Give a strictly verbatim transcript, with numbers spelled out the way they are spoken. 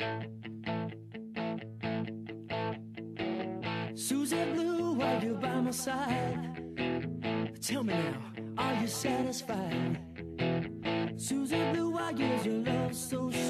Susie Blue, are you by my side? Tell me now, are you satisfied? Susie Blue, why is your love so